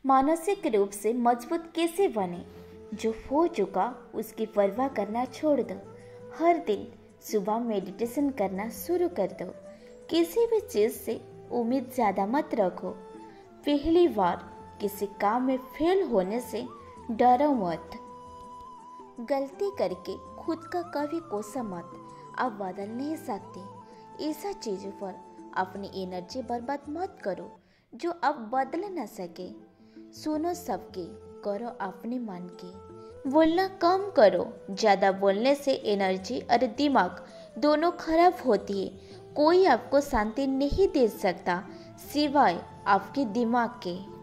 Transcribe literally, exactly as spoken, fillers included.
मानसिक रूप से मजबूत कैसे बने? जो हो चुका उसकी परवाह करना छोड़ दो। हर दिन सुबह मेडिटेशन करना शुरू कर दो। किसी भी चीज़ से उम्मीद ज़्यादा मत रखो। पहली बार किसी काम में फेल होने से डरो मत। गलती करके खुद का कभी कोसा मत, आप बदल नहीं सकते। ऐसा चीज़ों पर अपनी एनर्जी बर्बाद मत करो जो अब बदल न सके। सुनो सबके, करो अपने मन के। बोलना कम करो, ज़्यादा बोलने से एनर्जी और दिमाग दोनों खराब होती है। कोई आपको शांति नहीं दे सकता सिवाय आपके दिमाग के।